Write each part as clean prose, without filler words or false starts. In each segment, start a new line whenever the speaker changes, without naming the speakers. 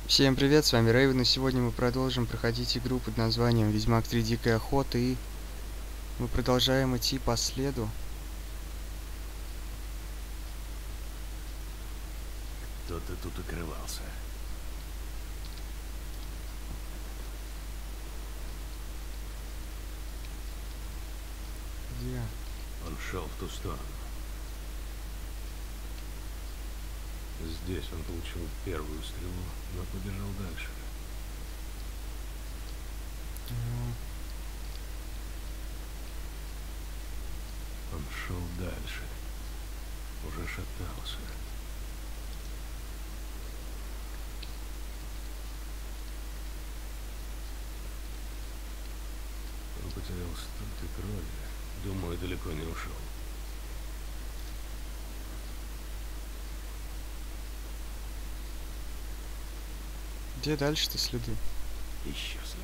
Всем привет, с вами Рейвен, и сегодня мы продолжим проходить игру под названием Ведьмак 3 Дикая Охота, и мы продолжаем идти по следу.
Кто-то тут укрывался.
Где?
Он шел в ту сторону. Здесь он получил первую стрелу, но побежал дальше. Он шел дальше. Уже шатался. Он потерял столько крови. Думаю, далеко не ушел.
Где дальше-то следы?
Исчезли.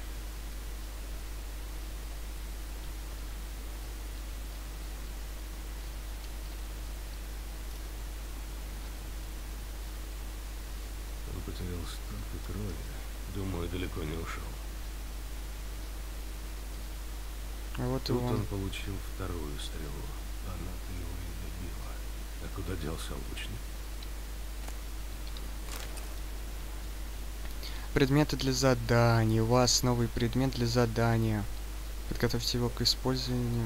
Он потерял столько крови. Думаю, далеко не ушел.
А вот и
Тут
он.
он получил вторую стрелу. Она-то его и добила. А куда делся лучник?
Предметы для заданий. У вас новый предмет для задания. Подготовьте его к использованию.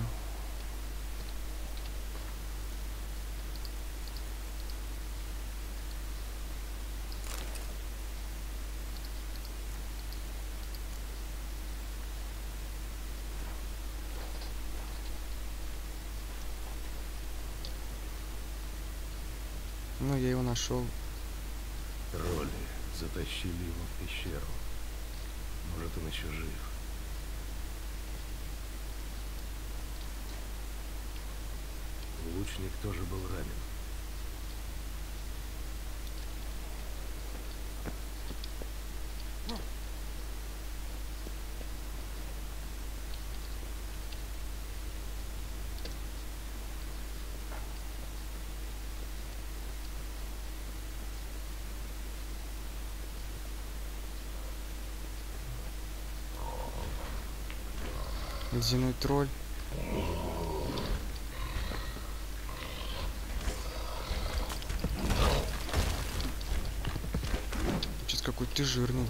Ну, я его нашел.
Тролли затащили его в пещеру. Может, он еще жив. Лучник тоже был ранен.
Ледяной тролль. Что-то какой ты жирный.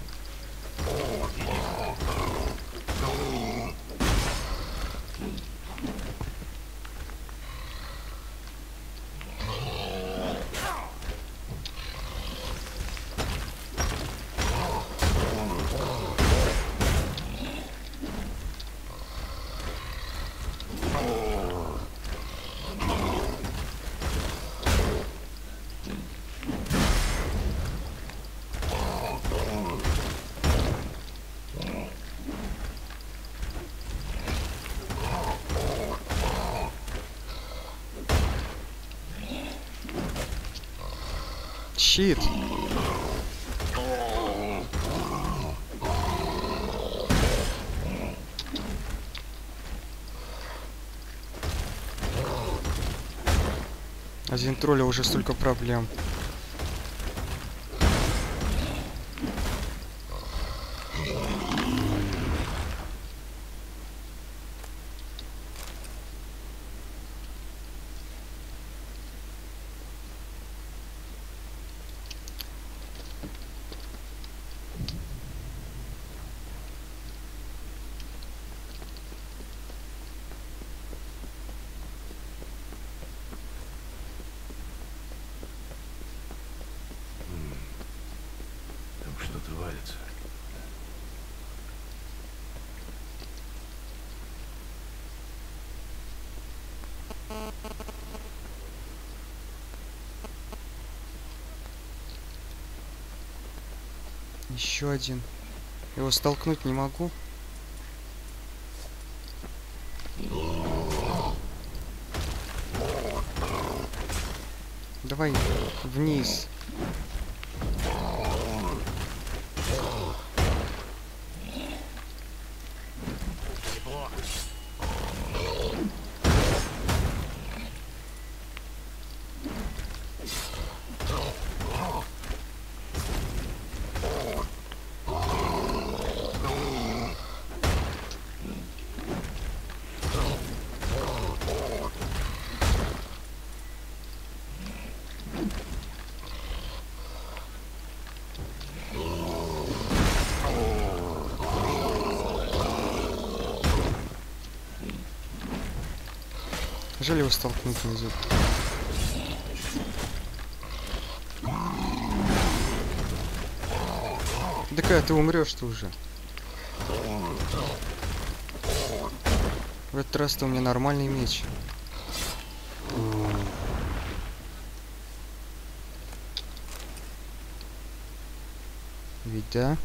Щит. Один тролля уже столько проблем.
Там что-то валится.
Еще один. Его столкнуть не могу. Давай вниз. Жаль, его столкнуть нельзя. Да когда ты умрешь-то уже? В этот раз-то у меня нормальный меч. Ведь да?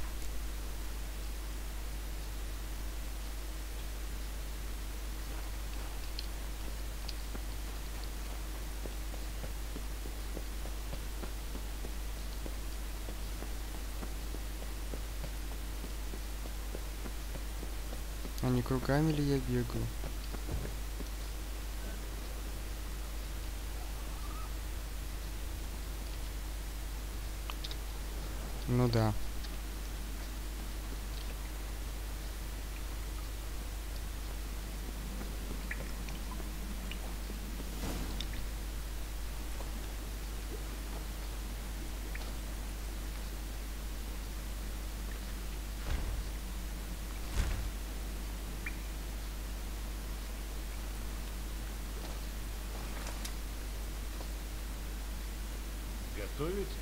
А не кругами ли я бегаю? Ну да.
Готовите?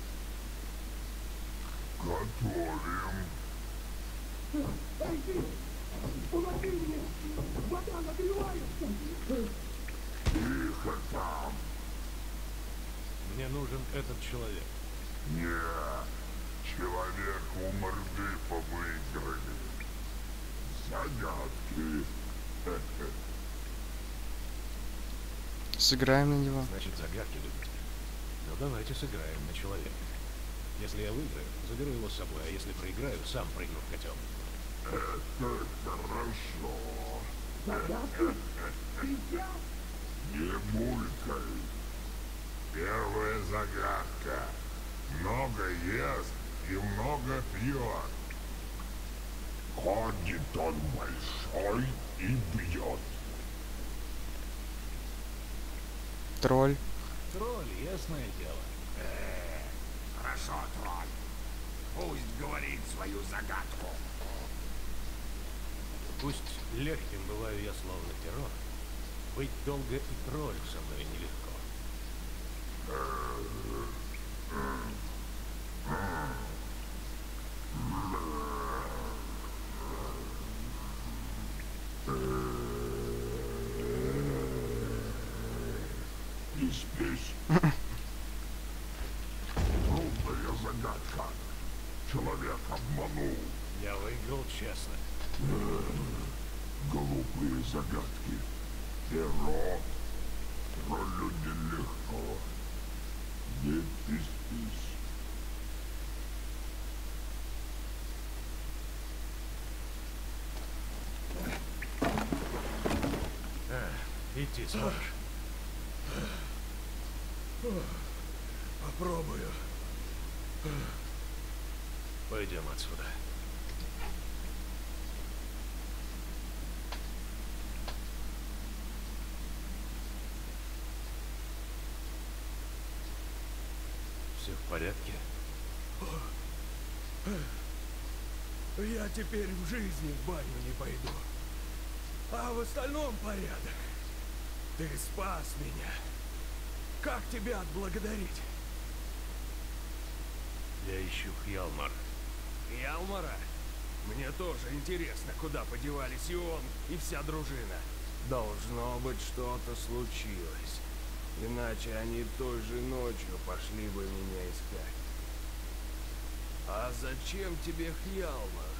Готовим. Помоги мне! Вода нагревается! Тихо там!
Мне нужен этот человек.
Нет, человеку морды повыиграли. Загадки.
Сыграем на него.
Значит, загадки любите. Ну давайте сыграем на человека. Если я выиграю, заберу его с собой, а если проиграю, сам прыгну в котел.
Это хорошо.
Загадки?
Не булькай. Первая загадка. Много ест и много пьет. Ходит он большой и бьет.
Тролль.
Тролль, ясное дело.
Хорошо, тролль. Пусть говорит свою загадку.
Пусть легким бываю я словно перо, быть долго и троллю со мной нелегко.
Не спесь. Трудная загадка. Человек обманул.
Я выиграл честно.
Глупые загадки. Перо. Троллю нелегко. Не пись-пись.
Идти сможешь?
Попробую.
Пойдем отсюда. Все в порядке?
Я теперь в жизни в баню не пойду. А в остальном порядок. Ты спас меня. Как тебя отблагодарить?
Я ищу Хьялмар.
Ялмара? Мне тоже интересно, куда подевались и он, и вся дружина. Должно быть, что-то случилось. Иначе они той же ночью пошли бы меня искать. А зачем тебе Хьялмар?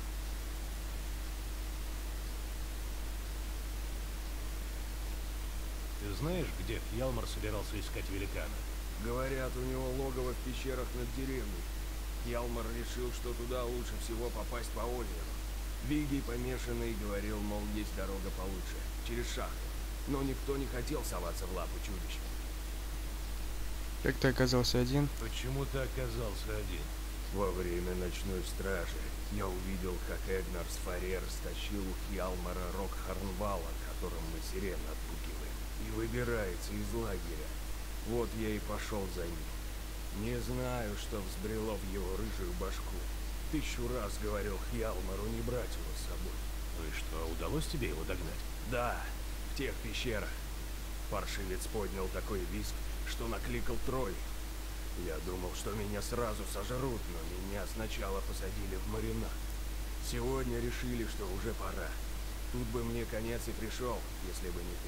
Ты знаешь, где Хьялмар собирался искать великана?
Говорят, у него логово в пещерах над деревней. Ялмар решил, что туда лучше всего попасть по озеру. Вигий помешанный говорил, мол, есть дорога получше, через шахту. Но никто не хотел соваться в лапы чудища.
Как ты оказался один?
Почему ты оказался один?
Во время ночной стражи я увидел, как Эгнар Сфарер стащил у Хьялмара рог Харнвала, которым мы сирен отпугиваем, и выбирается из лагеря. Вот я и пошел за ним. Не знаю, что взбрело в его рыжую башку. 1000 раз говорил Хьялмару не брать его с собой.
Ну и что, удалось тебе его догнать?
Да, в тех пещерах. паршивец поднял такой визг, что накликал тролль. Я думал, что меня сразу сожрут, но меня сначала посадили в маринад. Сегодня решили, что уже пора. Тут бы мне конец и пришел, если бы не ты.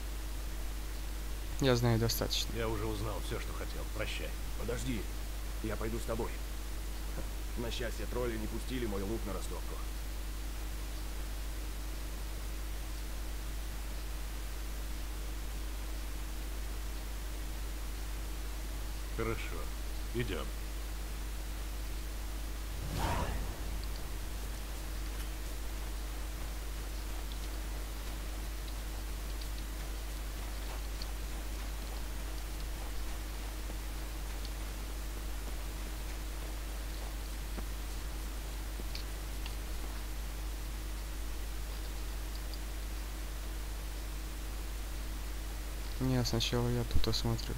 Я знаю достаточно.
Я уже узнал все, что хотел. Прощай.
Подожди, я пойду с тобой. На счастье, тролли не пустили мой лук на растопку.
Хорошо. Идем.
Не, сначала я тут осмотрюсь.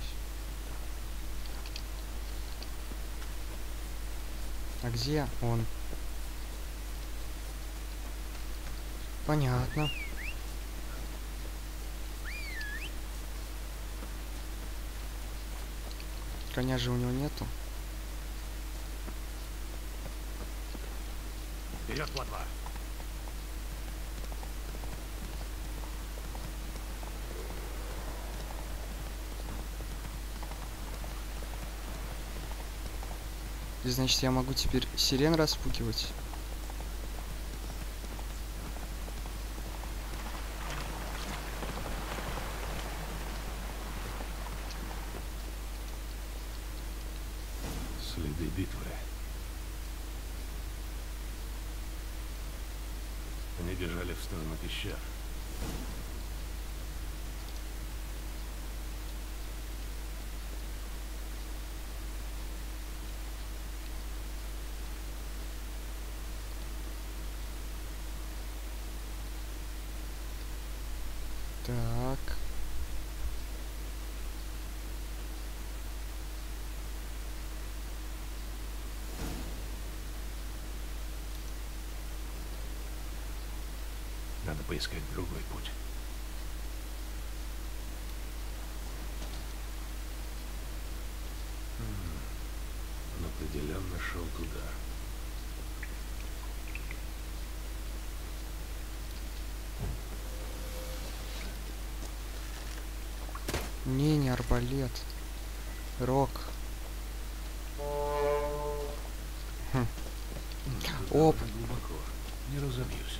А где он? Понятно. Коня же у него нету.
Вперед, плотва!
И значит, я могу теперь сирен распугивать.
Следы битвы. Они бежали в сторону пещер.
Так.
Надо поискать другой путь. Он определенно шел туда.
Не арбалет. Рок. Хм.
Туда
Оп.
уже глубоко. Не разобьюсь.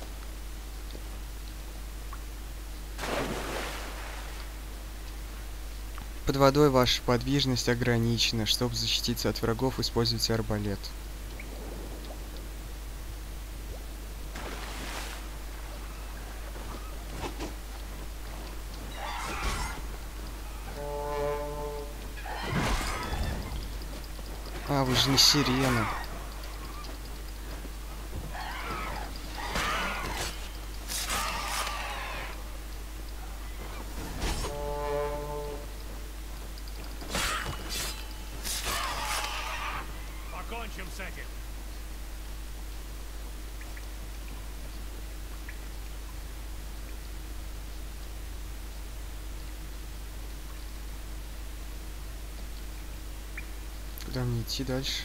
Под водой ваша подвижность ограничена. Чтобы защититься от врагов, используйте арбалет. А, вы же не сирена.
Покончим с этим.
Куда мне идти дальше?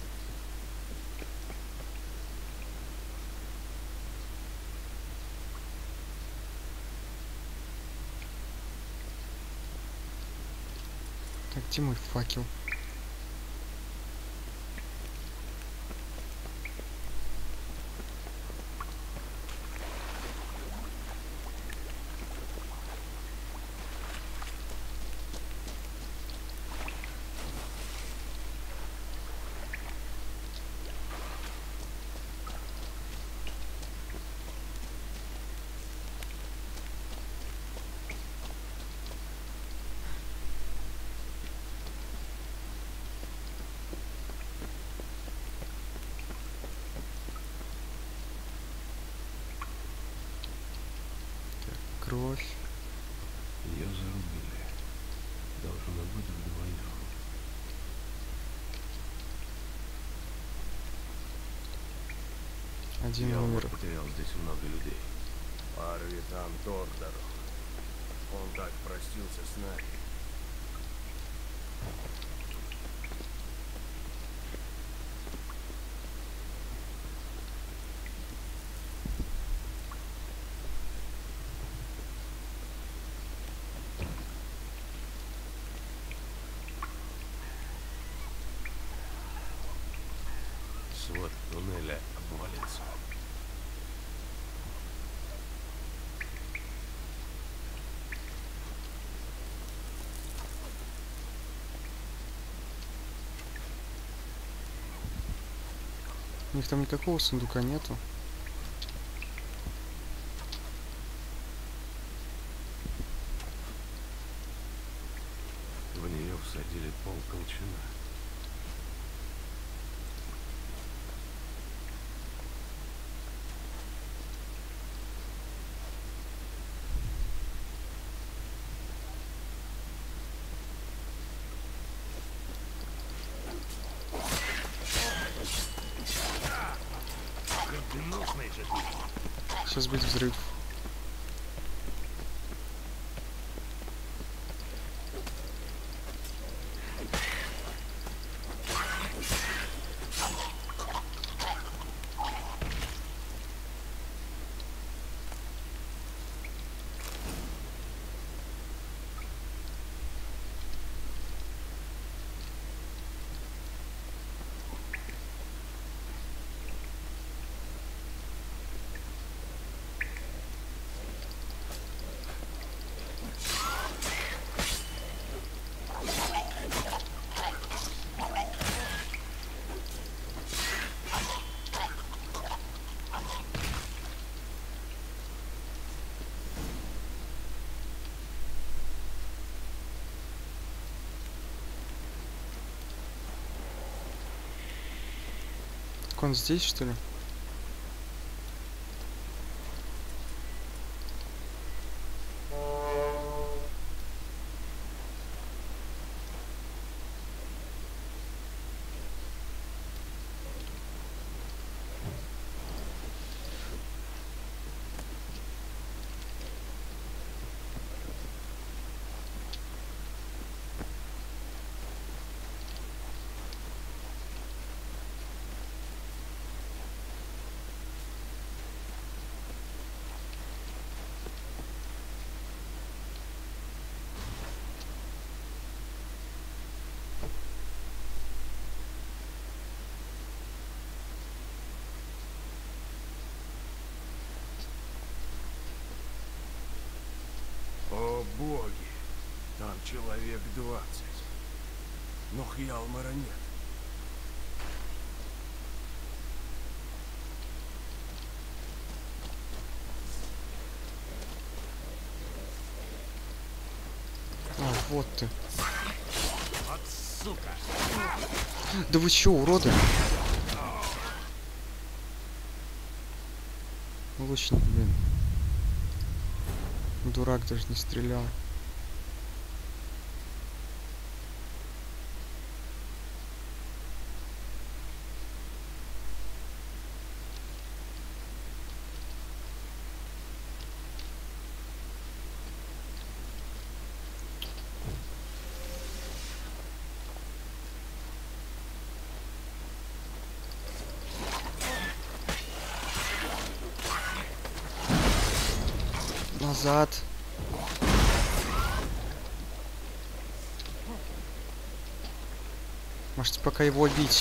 Так, где мой факел? Кровь.
Ее зарубили. Должно быть вдвоем.
Один
Я
умер.
потерял здесь много людей.
Арвитан Тордору. Он так простился с нами.
Свод туннеля обвалится.
У них там никакого сундука нету.
В нее всадили полколчана.
Сейчас будет взрыв. Так он здесь, что ли?
О боги! Там человек 20. Но Хьялмара нет.
А, вот ты.
Вот сука!
Да вы чё, уроды? Лучник, блин. Дурак даже не стрелял. Назад. Можете пока его бить.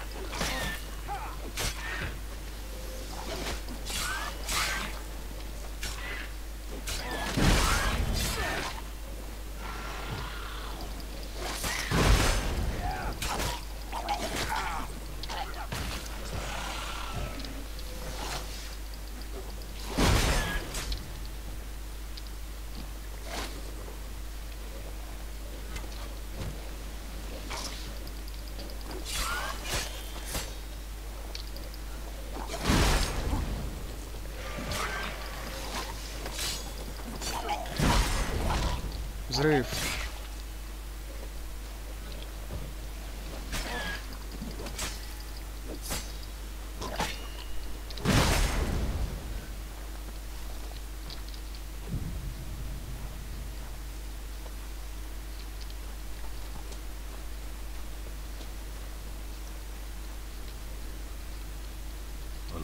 Взрыв.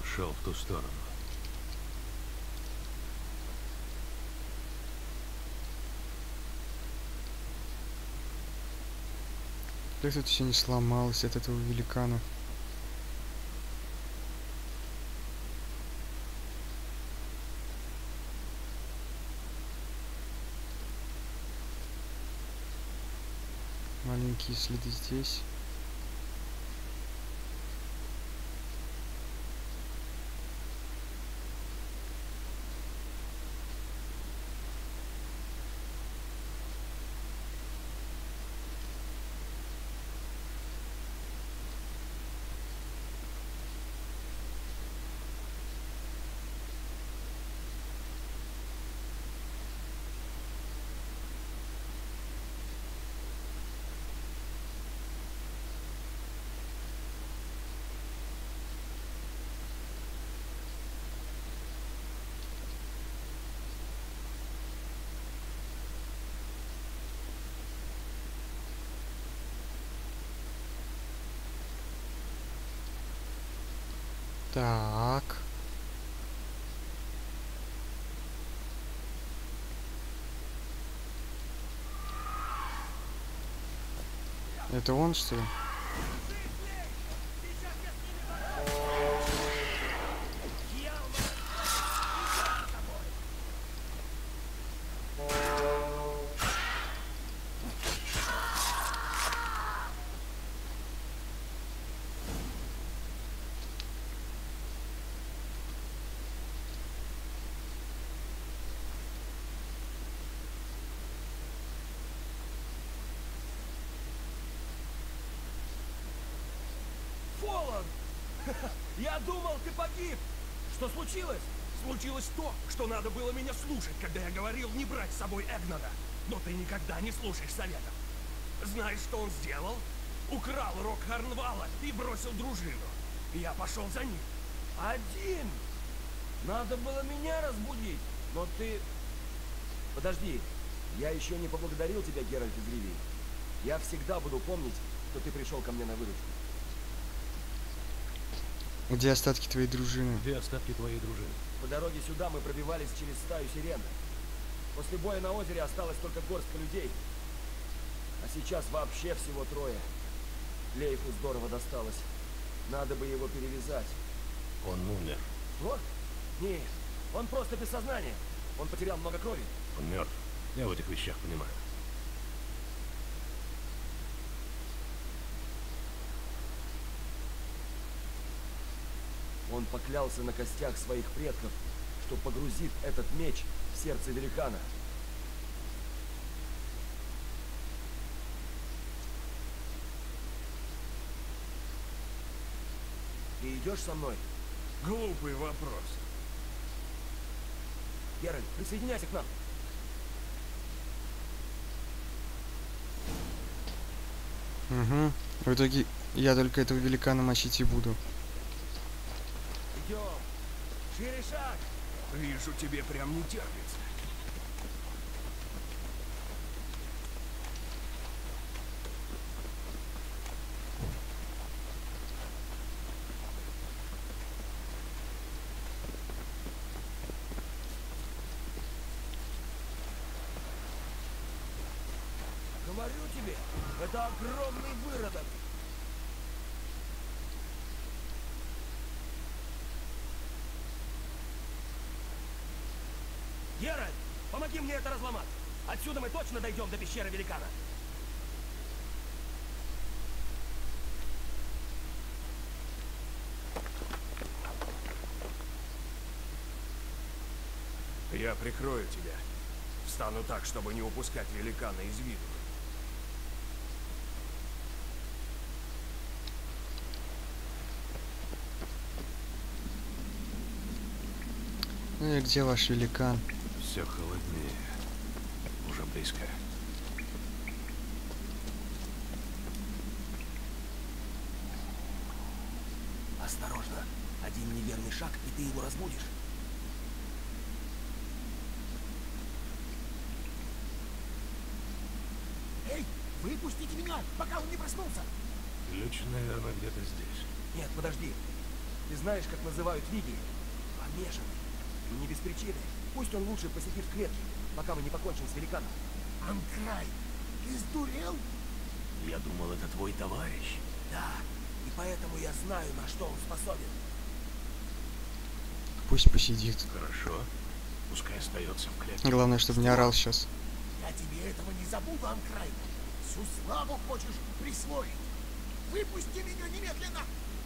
Он шел в ту сторону.
Как тут все не сломалось от этого великана. Маленькие следы здесь. Так. Это он, что ли?
Фолан! Я думал, ты погиб! Что случилось? Случилось то, что надо было меня слушать, когда я говорил не брать с собой Эгнара. Но ты никогда не слушаешь советов. Знаешь, что он сделал? Украл рог Харнвала и бросил дружину. Я пошел за ним. Один! Надо было меня разбудить, но ты... Подожди, я еще не поблагодарил тебя, Геральт из Ривии. Я всегда буду помнить, что ты пришел ко мне на выручку.
Где остатки твоей дружины?
Где остатки твоей дружины?
По дороге сюда мы пробивались через стаю сирен. После боя на озере осталось только горстка людей. А сейчас вообще всего трое. Лейфу здорово досталось. Надо бы его перевязать.
Он умер.
Вот? Нет, он просто без сознания. Он потерял много крови.
Он мертв. Я в этих вещах понимаю.
Он поклялся на костях своих предков, что погрузит этот меч в сердце великана. Ты идешь со мной? Глупый вопрос. Геральт, присоединяйся к нам.
Угу. В итоге я только этого великана мочить и буду.
Идем. Шире шаг. Вижу, тебе прям не терпится. Говорю тебе, это огромный выродок. Геральт, помоги мне это разломать. Отсюда мы точно дойдем до пещеры великана. Я прикрою тебя. Встану так, чтобы не упускать великана из виду.
Ну и где ваш великан?
Все холоднее. Уже близко.
Осторожно. Один неверный шаг, и ты его разбудишь.
Эй, выпустите меня, пока он не проснулся!
Ключ, наверное, где-то здесь.
Нет, подожди. Ты знаешь, как называют Виги? Помешанный. И не без причины. Пусть он лучше посидит в клетке, пока мы не покончим с великаном.
Анкрай, ты сдурел?
Я думал, это твой товарищ.
Да, и поэтому я знаю, на что он способен.
Пусть посидит.
Хорошо. Пускай остается в клетке.
Главное, чтобы не орал сейчас.
Я тебе этого не забуду, Анкрай. Всю славу хочешь присвоить. Выпусти меня немедленно!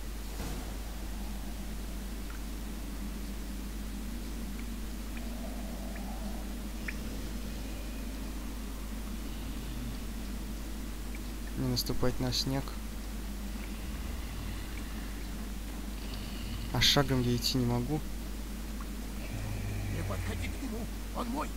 Не наступать на снег. А шагом я идти не могу.
Не подходи к нему, он мой.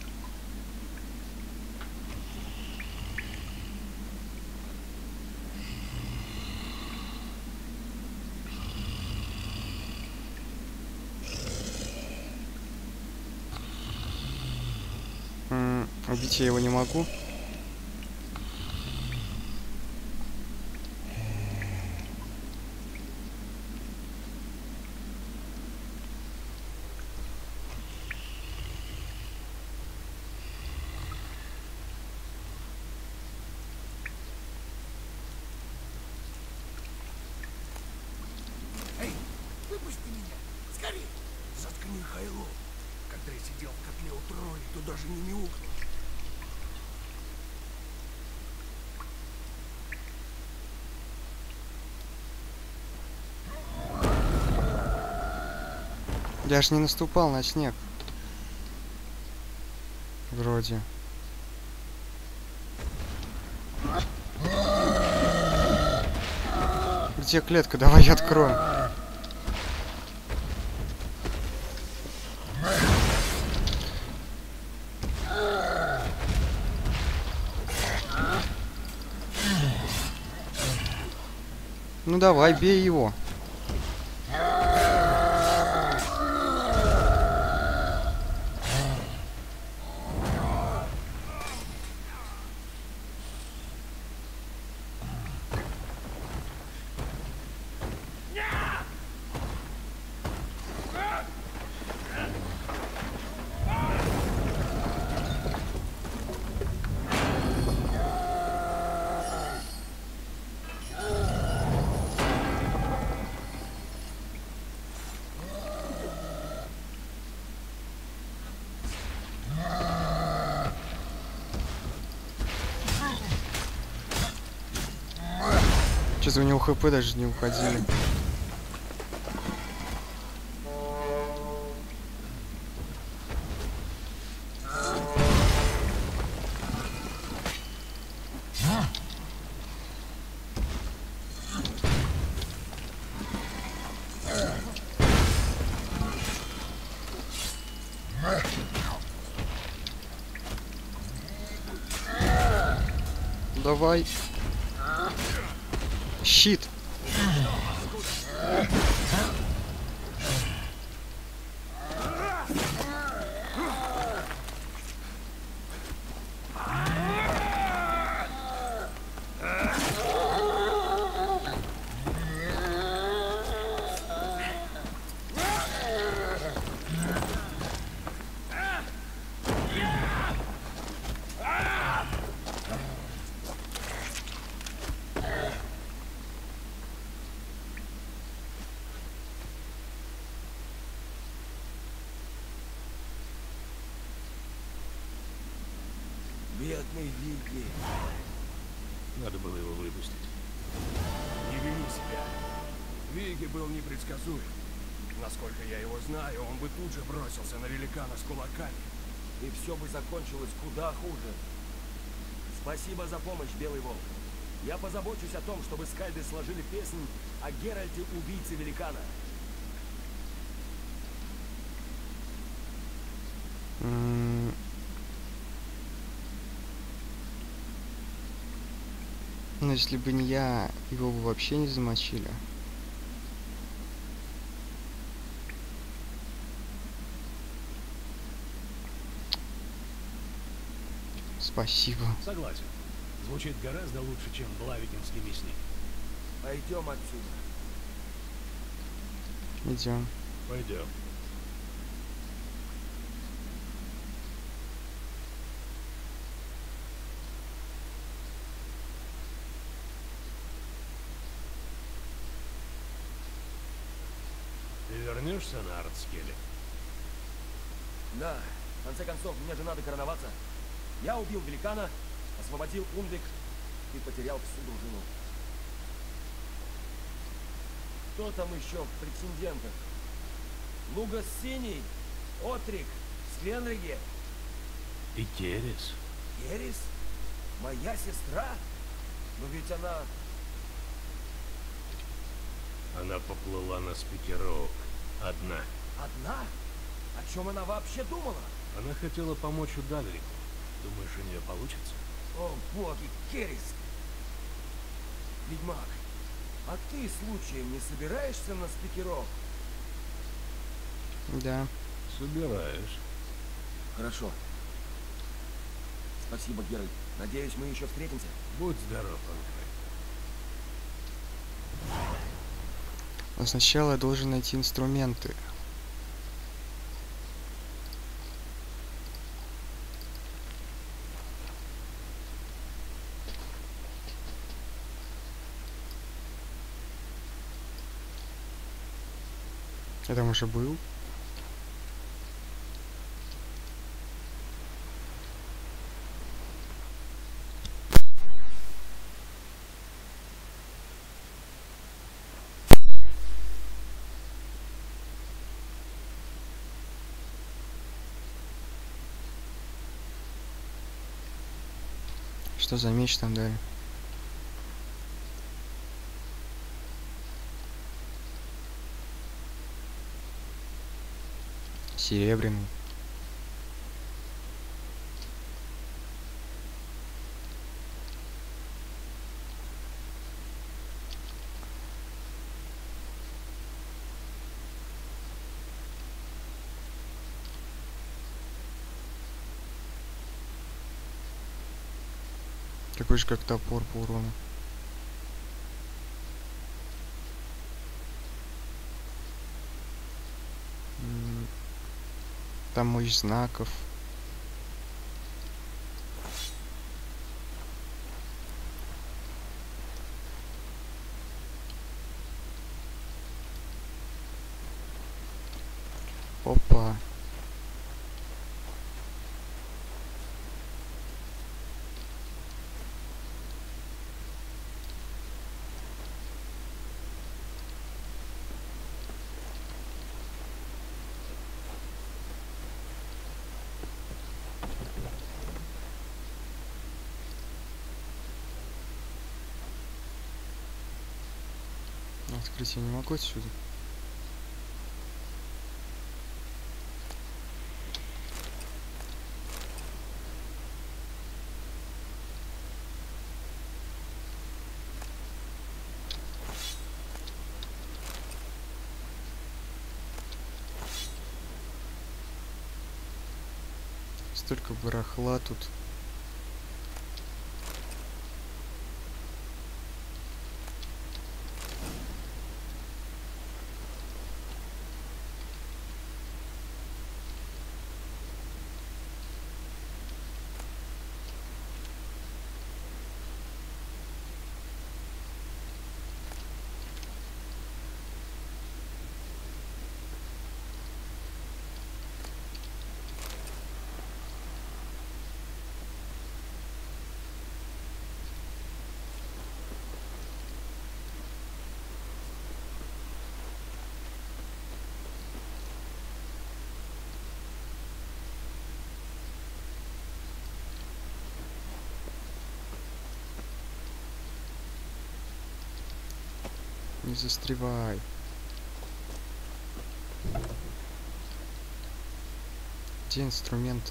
Убить я его не могу.
Эй, выпусти меня! Скорее!
Заткни Хайло. Когда я сидел в котле у тролля, то даже не мяукнул.
Я ж не наступал на снег. Вроде. Где клетка? Давай откроем. Ну давай, бей его. Что-то у него хп даже не уходили. Давай. Щит.
Бедный Виги.
Надо было его выпустить.
Не вини себя. Виги был непредсказуем. Насколько я его знаю, он бы тут же бросился на великана с кулаками. И все бы закончилось куда хуже. Спасибо за помощь, Белый Волк. Я позабочусь о том, чтобы скальды сложили песнь о Геральте, убийце великана.
Но если бы не я, его бы вообще не замочили. Спасибо.
Согласен. Звучит гораздо лучше, чем Блавикинский мясник.
Пойдем отсюда.
Идем.
Пойдем. Ты вернешься на Артскеле?
Да, в конце концов, мне же надо короноваться. Я убил великана, освободил Унвик и потерял всю дружину. Кто там еще в претендентах? Лугас Синий, Отрик, Свенриге,
И Терес.
Ерис? Моя сестра? Но ведь она...
Она поплыла на Спикерок. Одна.
одна? О чем она вообще думала?
Она хотела помочь Удальрику. Думаешь, у нее получится?
О, боги, Керрис! Ведьмак, а ты случаем не собираешься на Спикерок?
Да.
Собираешь.
Хорошо. Спасибо, Геральт. Надеюсь, мы еще встретимся.
Будь здоров, Анхай.
Но сначала я должен найти инструменты. Я там уже был. Что за меч там дали? Серебряный. Такой же, как топор по урону. Там мощь знаков. Опа. Открыть я не могу отсюда. Столько барахла тут. Не застревай. Где инструменты?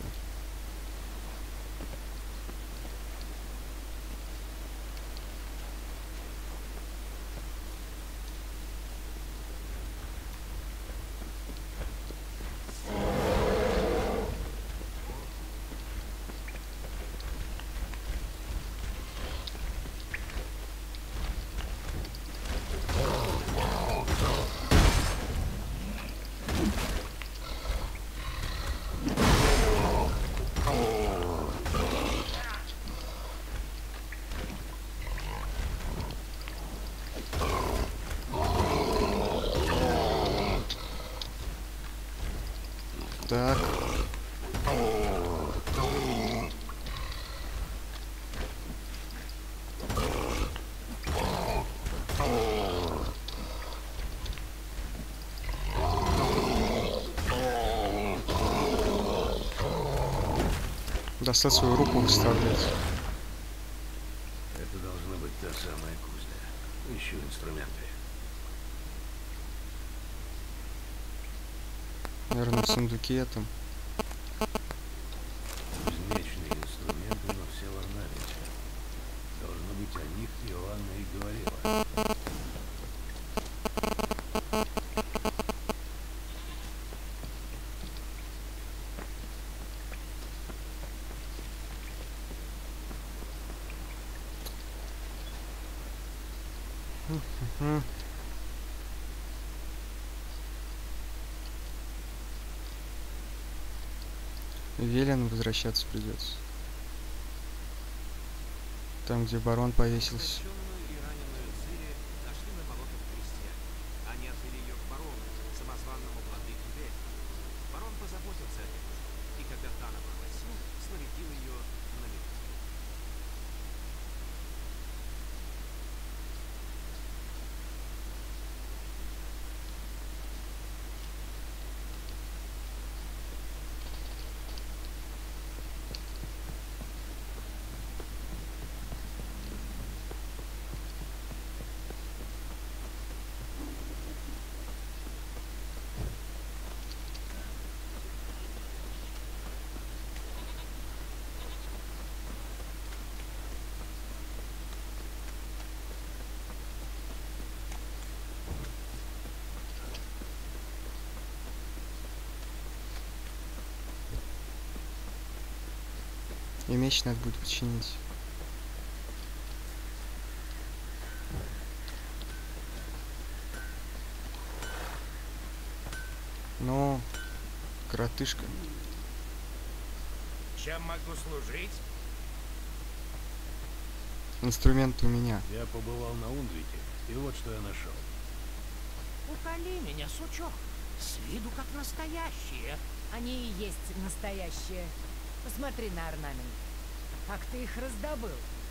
Так. Достать свою руку выставлять.
Это должна быть та самая кузня. Ищу инструменты.
Наверное, в сундуке там.
Кузнечные инструменты, но все в орнаменте. Должно быть, о них Иоанна и говорила.
Мгм. Велен возвращаться придется. Там, где барон повесился.
Истощенную и раненую Цири нашли на болотах крестьяне. Они отвели ее к барону, самозванному владыке Вель. Барон позаботился о девушке, и когда та набралась сил, снарядил ее на лету.
И меч надо будет починить. Ну, коротышка.
Чем могу служить?
Инструмент у меня.
Я побывал на Ундвике, и вот что я нашел.
Уколи меня, сучок. С виду как настоящие.
Они и есть настоящие. Посмотри на орнамент. Как ты их раздобыл?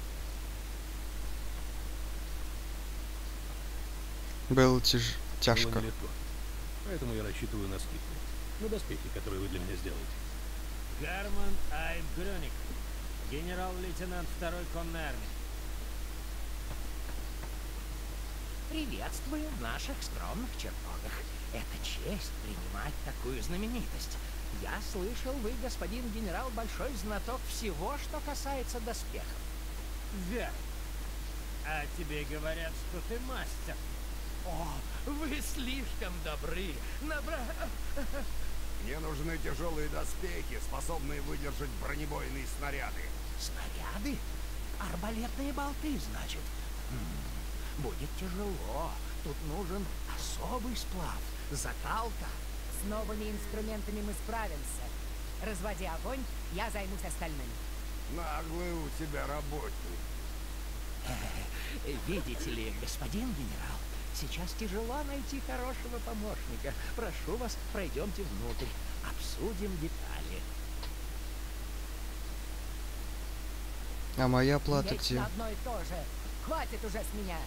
Было
Было
тяжко.
нелегко. Поэтому я рассчитываю на скидку. На доспехи, которые вы для меня сделаете.
Гарман Айв Грёник, генерал-лейтенант 2-й конной армии.
Приветствую в наших скромных чертогах. Это честь принимать такую знаменитость. Я слышал, вы, господин генерал, большой знаток всего, что касается доспехов.
Верно. А тебе говорят, что ты мастер.
О, вы слишком добры.
Мне нужны тяжелые доспехи, способные выдержать бронебойные снаряды.
Снаряды? Арбалетные болты, значит. Будет тяжело. Тут нужен особый сплав, закалка.
С новыми инструментами мы справимся. Разводи огонь, я займусь остальным.
Наглый у тебя работник.
Видите ли, господин генерал, сейчас тяжело найти хорошего помощника. Прошу вас, пройдемте внутрь, обсудим детали.
А моя плата где?
Вечно одно и то же. Хватит уже с меня.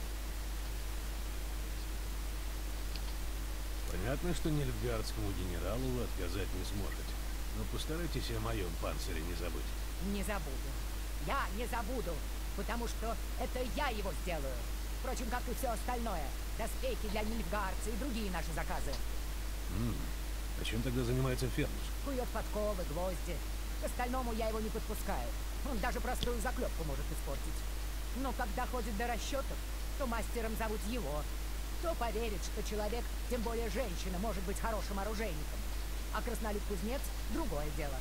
Понятно, что нильфгардскому генералу вы отказать не сможете. Но постарайтесь о моем панцире не забыть.
Не забуду. Я не забуду, потому что это я его сделаю. Впрочем, как и все остальное. Доспехи для нильфгардца и другие наши заказы.
А чем тогда занимается Фермус?
Кует подковы, гвозди. К остальному я его не подпускаю. Он даже простую заклепку может испортить. Но когда ходит до расчетов, то мастером зовут его. Кто поверит, что человек, тем более женщина, может быть хорошим оружейником? А краснолюд-кузнец — другое дело.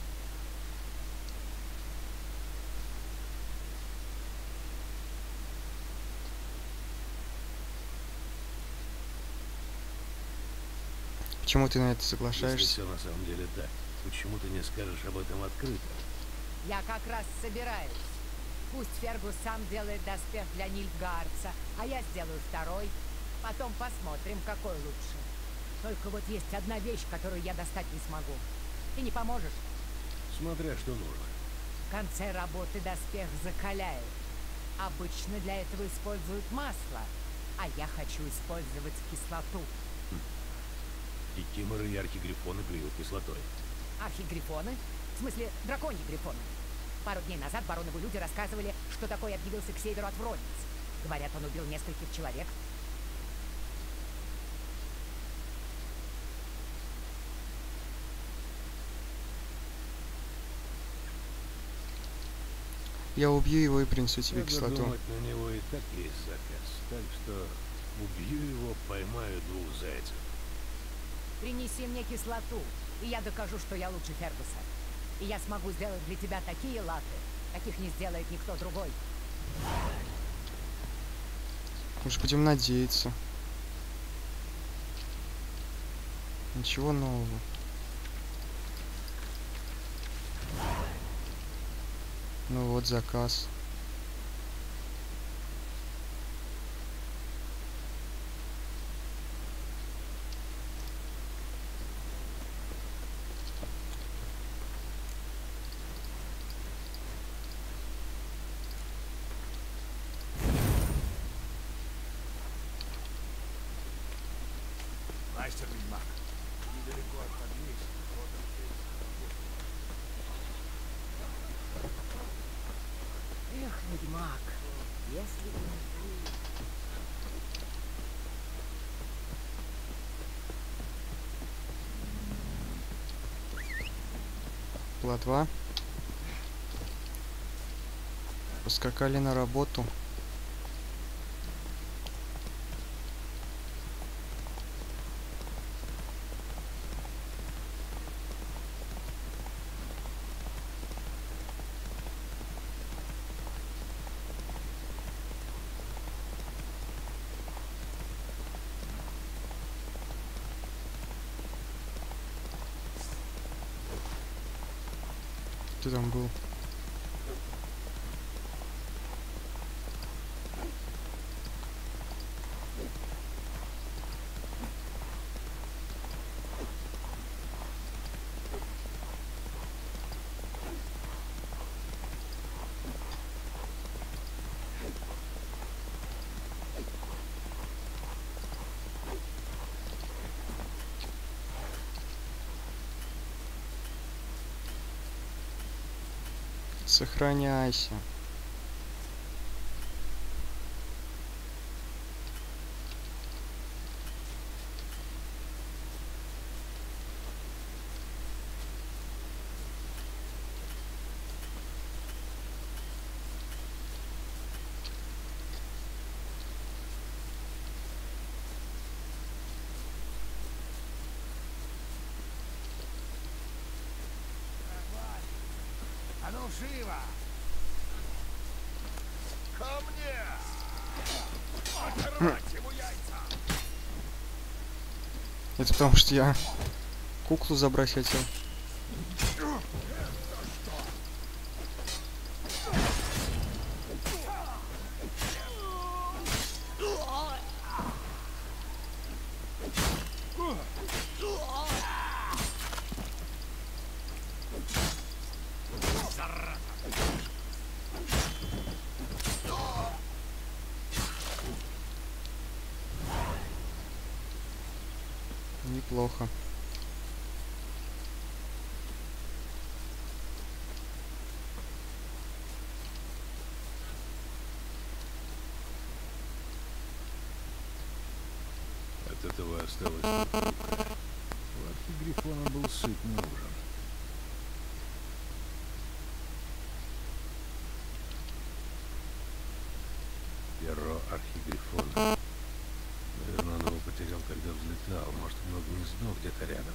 Почему ты на это
Если
соглашаешься?
все на самом деле так, почему ты не скажешь об этом открыто?
Я как раз собираюсь. Пусть Фергус сам делает доспех для нильфгардца, а я сделаю второй. Потом посмотрим, какой лучше. Только вот есть одна вещь, которую я достать не смогу. Ты не поможешь.
Смотря что нужно.
В конце работы доспех закаляют. Обычно для этого используют масло, а я хочу использовать кислоту.
И киморы и архигрифоны плюют кислотой.
Архигрифоны? В смысле, драконьи грифоны. Пару дней назад бароновы люди рассказывали, что такой объявился к северу от Вронниц. Говорят, он убил нескольких человек.
Я убью его и принесу тебе
Надо
кислоту.
думать, на него и так есть заказ. Так что убью его, поймаю 2 зайцев.
Принеси мне кислоту, и я докажу, что я лучше Фергуса. И я смогу сделать для тебя такие латы, каких не сделает никто другой.
Уж будем надеяться. Ничего нового. Ну вот заказ.
Мастер-ведьмак, недалеко от подъезда.
Эх, ведьмак, если бы не ты...
Плотва. Поскакали на работу. Кто там был? Сохраняйся.
А ну, живо! Ко мне! Оторвать ему яйца!
Это потому что я куклу забрать хотел. Неплохо.
От этого осталось только кука. У архигрифона был сытный ужин. Перо архигрифона. Наверное, он его потерял, когда взлетал. Может, у него гнездо где-то рядом.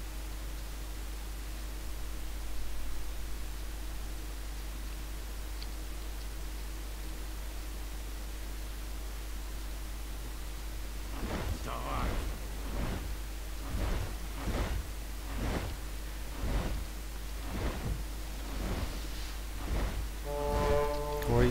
Ой.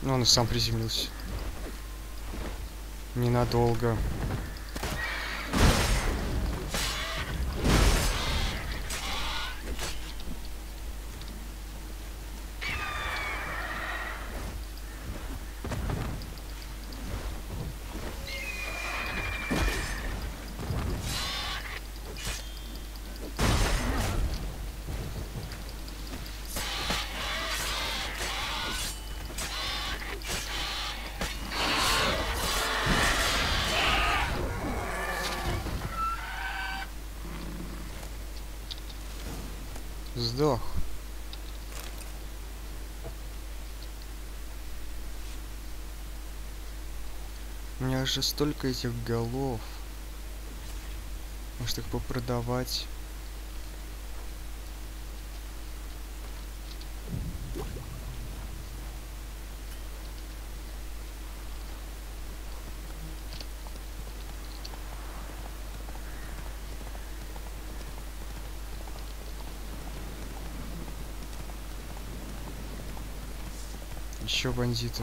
Но он и сам приземлился. Ненадолго. Сдох. У меня же столько этих голов. Может их попродавать? Еще бандиты.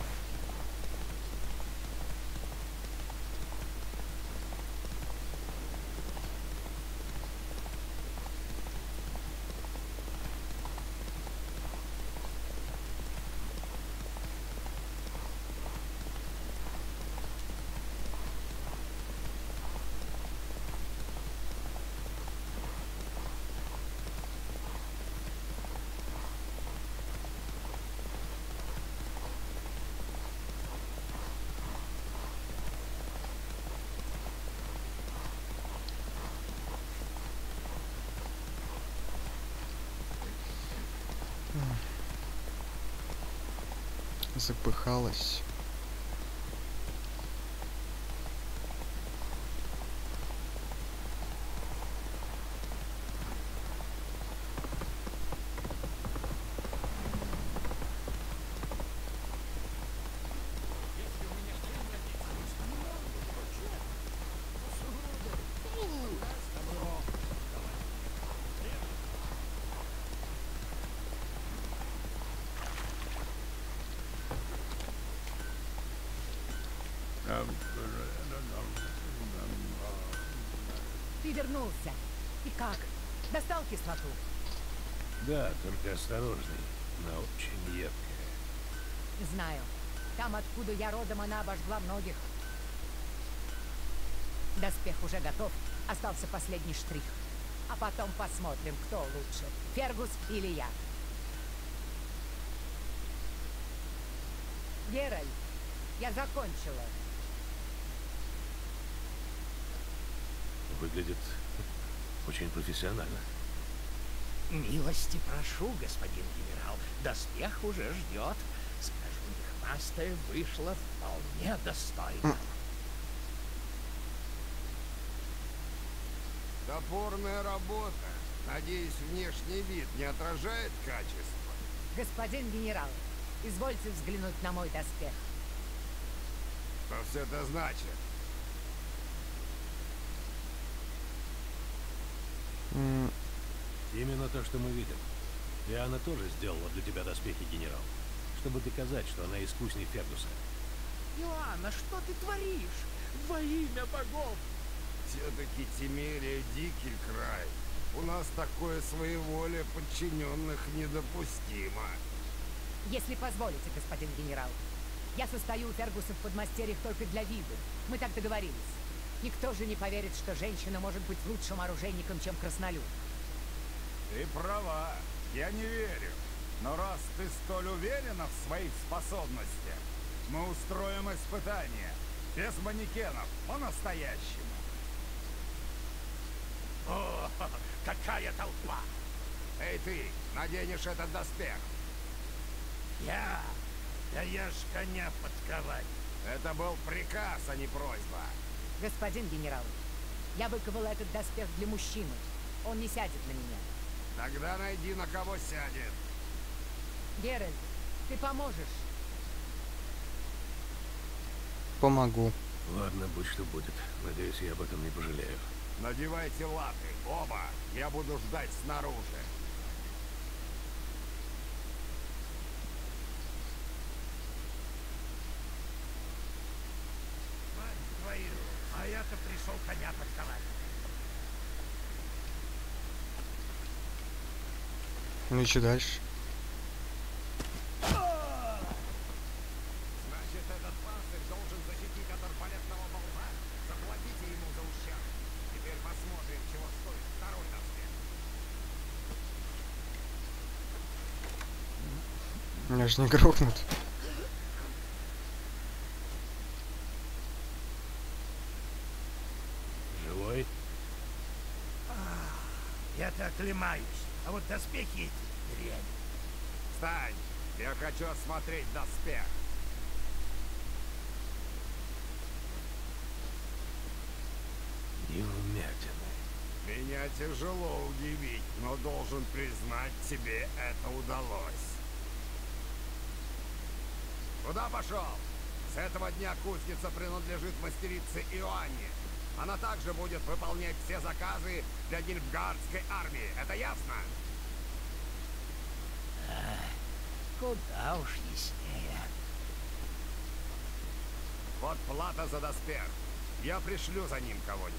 Запыхалась.
Ты вернулся. И как? Достал кислоту?
Да, только осторожный. Она очень едкая.
Знаю. Там, откуда я родом, она обожгла многих. Доспех уже готов. Остался последний штрих. А потом посмотрим, кто лучше. Фергус или я. Геральт, я закончила.
Выглядит очень профессионально.
Милости прошу, господин генерал. Доспех уже ждет. Скажу, нехвастая вышла вполне достойно.
Топорная работа. Надеюсь, внешний вид не отражает качество.
Господин генерал, извольте взглянуть на мой доспех.
Что все это значит?
Именно то, что мы видим. И она тоже сделала для тебя доспехи, генерал. Чтобы доказать, что она искусней Фергуса.
Иоанна, что ты творишь? Во имя богов!
Все-таки Тимерия дикий край. У нас такое своеволие подчиненных недопустимо.
Если позволите, господин генерал. Я состою у Фергуса в подмастерьях только для виду. Мы так договорились. Никто же не поверит, что женщина может быть лучшим оружейником, чем краснолюд.
Ты права, я не верю. Но раз ты столь уверена в своих способностях, мы устроим испытание. Без манекенов, по-настоящему.
О, какая толпа!
Эй ты, наденешь этот доспех.
Я? Да я ж коня подковать.
Это был приказ, а не просьба.
Господин генерал, я выковал этот доспех для мужчины. Он не сядет на меня.
Тогда найди, на кого сядет.
Геральт, ты поможешь?
Помогу.
Ладно, будь что будет. Надеюсь, я об этом не пожалею.
Надевайте латы, оба. Я буду ждать снаружи. это пришел коня подковать.
Ну и что дальше?
Значит, этот панцирь должен защитить от арбалетного болта? Заплатите ему за ущерб. Теперь посмотрим, чего стоит второй доспех.
Меня же не грохнут.
Живой?
Я-то оклемаюсь, а вот доспехи эти дрянь. Встань! Я хочу осмотреть доспех.
Ни вмятины.
Меня тяжело удивить, но должен признать, тебе это удалось. Куда пошел? С этого дня кузница принадлежит мастерице Иоанне. Она также будет выполнять все заказы для Нильфгаардской армии. Это ясно?
Куда уж яснее.
Вот плата за доспех. Я пришлю за ним кого-нибудь.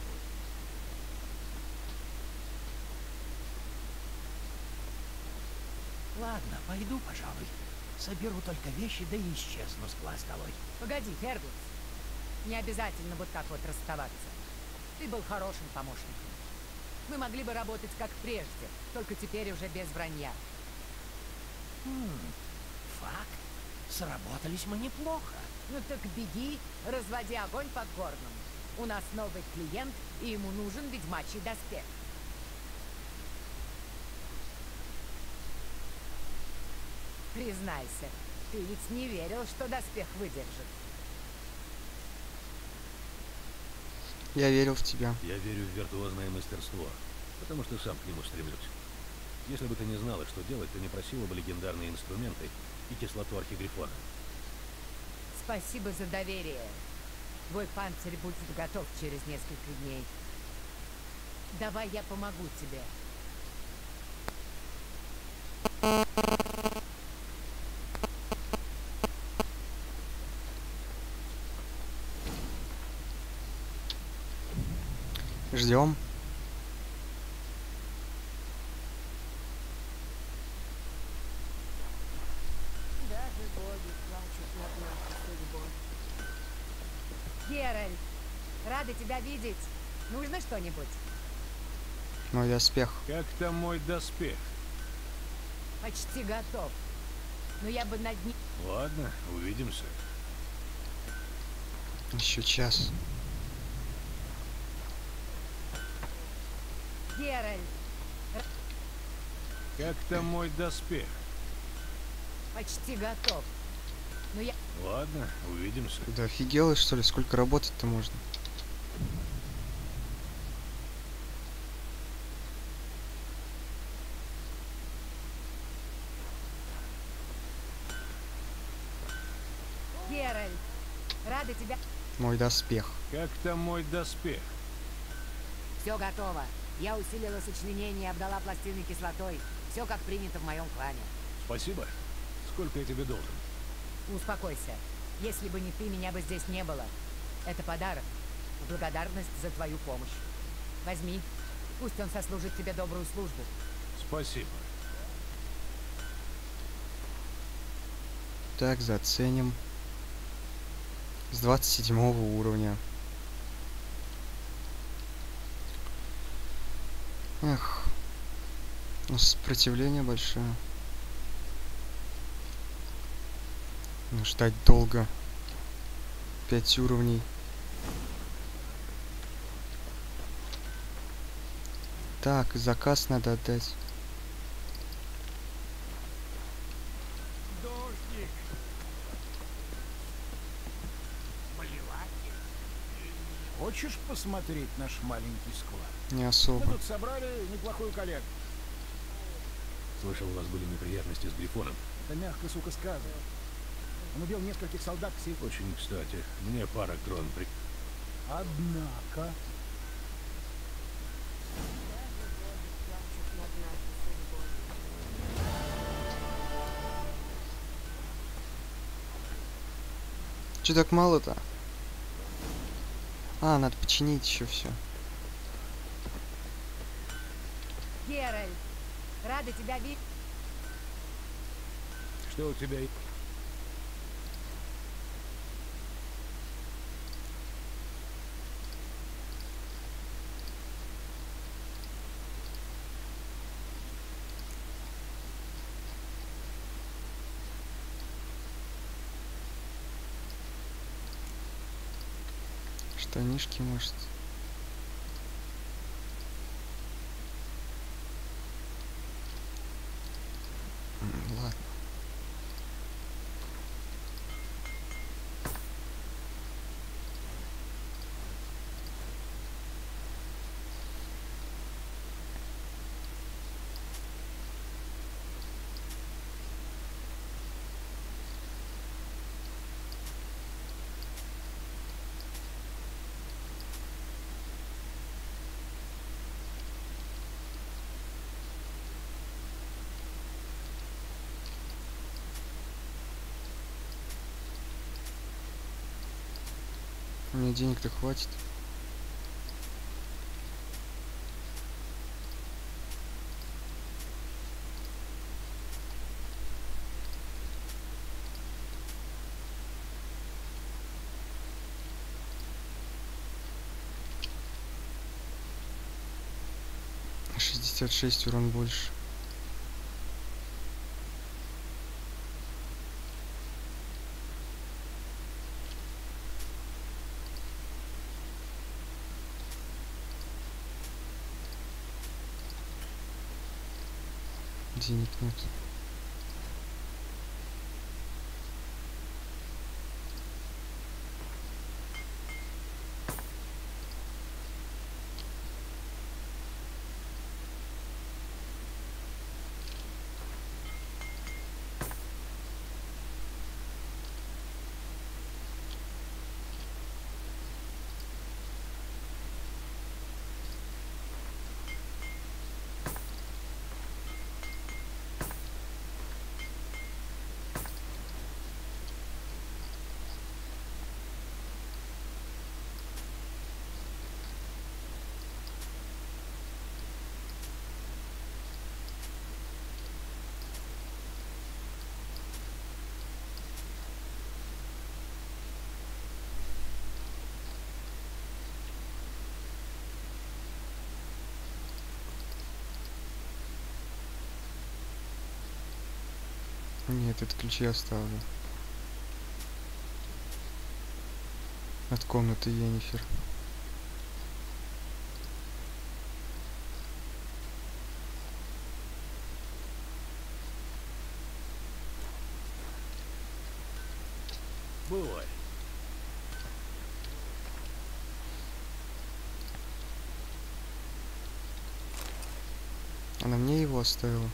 Ладно, пойду, пожалуй. Соберу только вещи, да и исчезну с глаз долой.
Погоди, Фергус. Не обязательно вот так вот расставаться. Ты был хорошим помощником. Мы могли бы работать как прежде, только теперь уже без вранья.
Факт. Сработались мы неплохо.
Ну так беги, разводи огонь под горном. У нас новый клиент, и ему нужен ведьмачий доспех. Признайся, ты ведь не верил, что доспех выдержит.
Я верил в тебя.
Я верю в виртуозное мастерство, потому что сам к нему стремлюсь. Если бы ты не знала, что делать, то не просила бы легендарные инструменты и кислоту архигрифона.
Спасибо за доверие. Твой панцирь будет готов через несколько дней. Давай я помогу тебе.
Ждем.
Даже боги плачут над нашей судьбой. Геральт, рада тебя видеть. Нужно что-нибудь?
Мой доспех.
Как там мой доспех?
Почти готов. Но я бы над ним...
Ладно, увидимся.
Еще час.
Геральт,
Как там мой доспех?
почти готов. Но я...
Ладно, увидимся.
Да офигела, что ли? Сколько работать-то можно?
Геральт, рада тебя...
Мой доспех.
Как там мой доспех?
Все готово. Я усилила сочленение и обдала пластины кислотой. Все как принято в моем клане.
Спасибо. Сколько я тебе должен?
Успокойся. Если бы не ты, меня бы здесь не было. Это подарок. В благодарность за твою помощь. Возьми. Пусть он сослужит тебе добрую службу.
Спасибо.
Так, заценим. С 27 уровня. Эх. Ну, сопротивление большое. Ну, ждать долго. 5 уровней. Так, заказ надо отдать.
Дождик.
Хочешь посмотреть наш маленький склад?
Не
Мы
особо.
тут собрали неплохую коллекцию.
Слышал, у вас были неприятности с Грифоном.
Это мягко, сука, сказано. Он убил нескольких солдат всех.
Очень кстати. Мне пара крон при...
Однако...
Че так мало-то? А, надо починить еще все.
Геральт, рада тебя видеть.
Что у тебя?
Штанишки, может. Ладно. У меня денег-то хватит. — 66 урон больше. Денег нет. Нет, это ключи оставлю. От комнаты Йеннифер.
Бывает.
Она мне его оставила.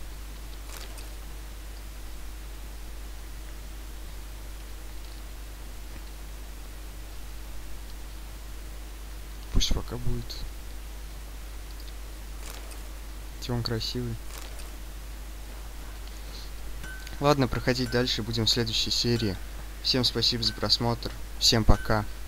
Пусть пока будет. Ведь он красивый. Ладно, проходить дальше будем в следующей серии. Всем спасибо за просмотр. Всем пока.